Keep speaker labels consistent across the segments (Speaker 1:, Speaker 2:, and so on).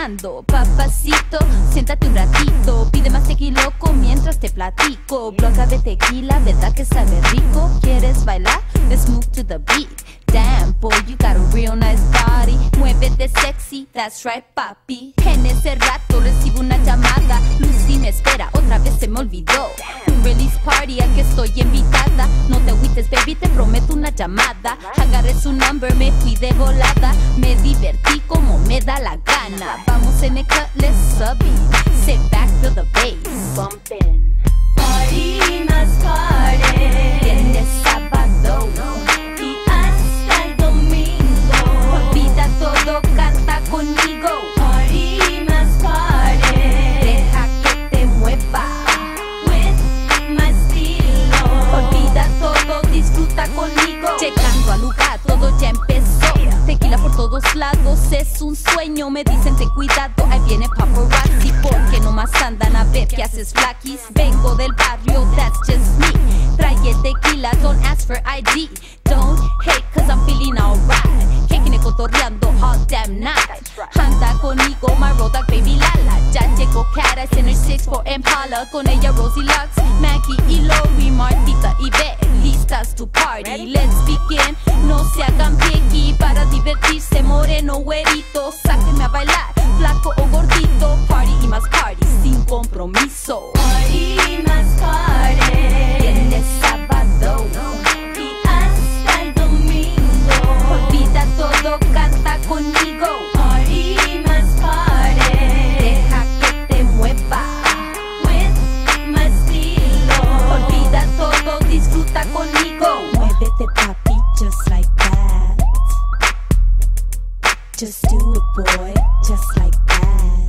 Speaker 1: bailando. Papacito, siéntate un ratito, pide más tequila loco mientras te platico. Bloca de tequila, ¿verdad que sabe rico? ¿Quieres bailar? Let's move to the beat. Damn, boy, you got a real nice body. Muévete sexy, that's right, papi. En ese rato recibo una llamada. Lucy me espera, otra vez se me olvidó. Un release party al que estoy invitada. No te agüites, baby, te prometo una llamada. Agarré su number, me fui de volada. Me divertí como me da la gana. Vamos en el cut, let's sub it. Sit back, feel the bass bumpin'.
Speaker 2: Party más party.
Speaker 1: Viernes, sábado
Speaker 2: Y hasta el domingo.
Speaker 1: olvida todo, canta conmigo.
Speaker 2: Party más party.
Speaker 1: Deja que te mueva.
Speaker 2: With my estilo.
Speaker 1: Olvida todo, disfruta conmigo. Llegando al lugar, todo ya empezó. Tequila por todos lados, es un sueño. Me dicen ten cuidado, ahí viene paparazzi. Porque nomás andan a ver qué haces flaquis. Vengo del barrio, that's just me. Trae el tequila, don't ask for ID. Don't hate, cause I'm feeling alright. Kicking it, cotorreando all damn night. Anda conmigo, my road dog, baby Lala. Ya llegó Cara, en el 6'4 Impala. Con ella Rosie Lux, Maggie y Lori, Martita y Beth. Listas to party, let's begin. No se hagan piqui para divertirse, moreno, güerito. Sáquenme a bailar, flaco o gordito. Party y más party, sin compromiso.
Speaker 2: Party más party.
Speaker 1: Viernes, sábado
Speaker 2: Y hasta el domingo.
Speaker 1: olvida todo, canta conmigo.
Speaker 2: Party más party.
Speaker 1: Deja que te mueva.
Speaker 2: With my estilo.
Speaker 1: Olvida todo, disfruta conmigo. Muévete, papi, just like that. Just do it, boy, just like that.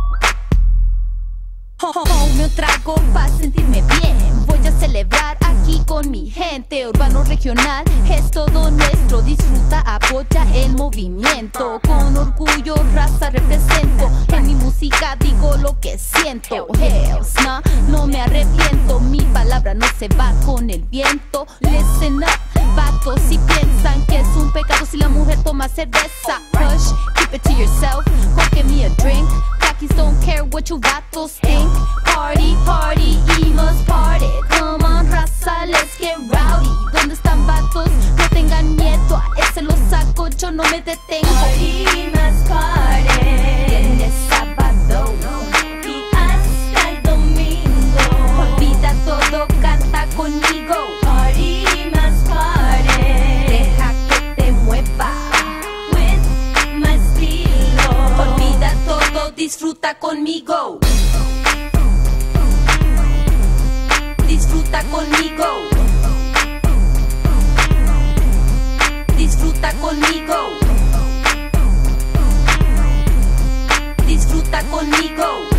Speaker 1: Me trago pa' sentirme bien. Voy a celebrar aquí con mi gente. Urbano regional es todo nuestro. Disfruta, apoya el movimiento. Con orgullo, raza represento. En mi música digo lo que siento. Hells nah, no me arrepiento. Mi palabra no se va con el viento. Listen up, vatos, si piensan que es un pecado si la mujer toma cerveza. Push, keep it to yourself. Go get me a drink. Jackies don't care what you vatos think. Party, party, y más party. Come on, raza, let's get rowdy. ¿Dónde están vatos? No tengan miedo, a ese lo saco, yo no me detengo.
Speaker 2: Party más party.
Speaker 1: Viernes, sábado
Speaker 2: Y hasta el domingo.
Speaker 1: olvida todo, canta conmigo.
Speaker 2: Party más party.
Speaker 1: Deja que te mueva.
Speaker 2: With my estilo.
Speaker 1: Olvida todo, disfruta conmigo. Disfruta conmigo. Disfruta conmigo. Disfruta conmigo.